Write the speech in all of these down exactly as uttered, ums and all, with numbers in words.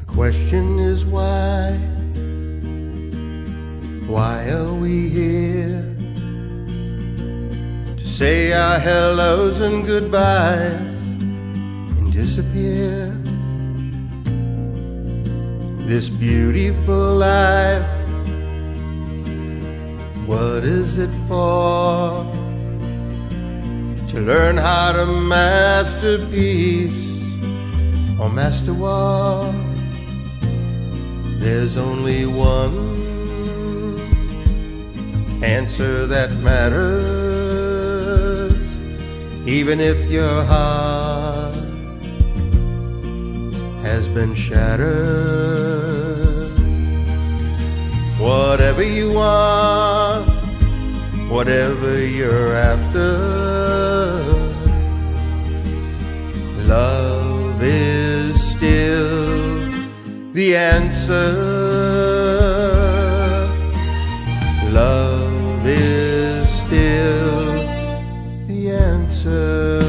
question is why? Why are we here? To say our hellos and goodbyes and disappear. This beautiful life, what is it for? To learn how to master peace or master war. There's only one answer that matters, even if your heart has been shattered. Whatever you want, whatever you're after, love is still the answer. Love is still the answer.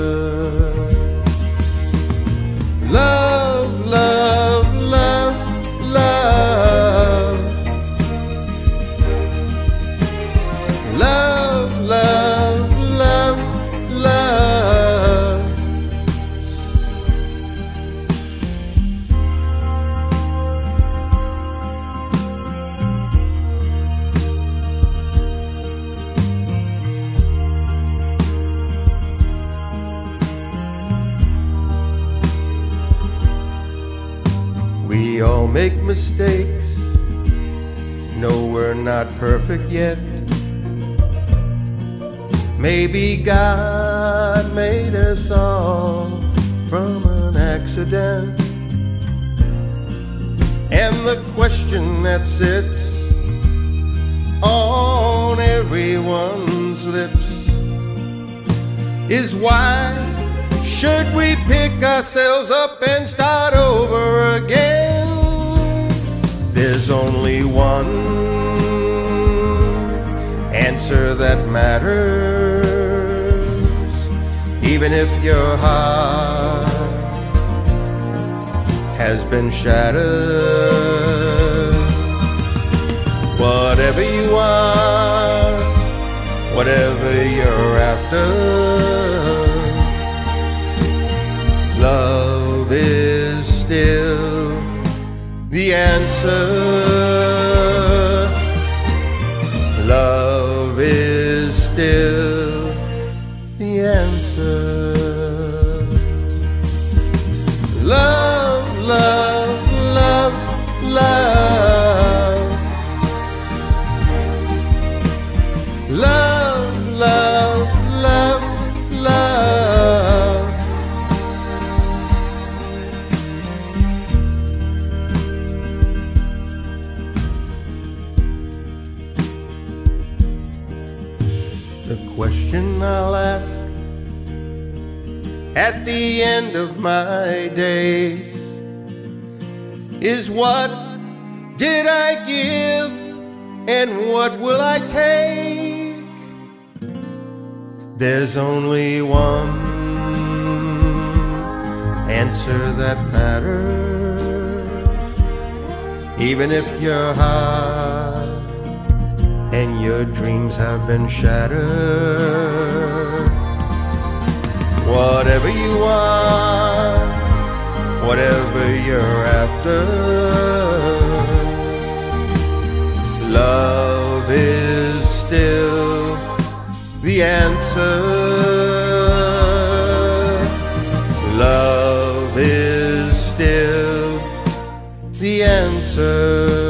Love, love, love, love. Love, love, love, love. We all make mistakes. No, we're not perfect yet. Maybe God made us all from an accident. And the question that sits on everyone's lips is why should we pick ourselves up and start over again? There's only one answer that matters, even if your heart has been shattered. Whatever you are, whatever you're after, love is still the answer. Love is still the answer. Love, love, love, love. Love, love, love, love. The question I'll ask at the end of my day is, what did I give and what will I take? There's only one answer that matters, even if your heart and your dreams have been shattered. Whatever you want, whatever you're after, love is still the answer. Love is still the answer.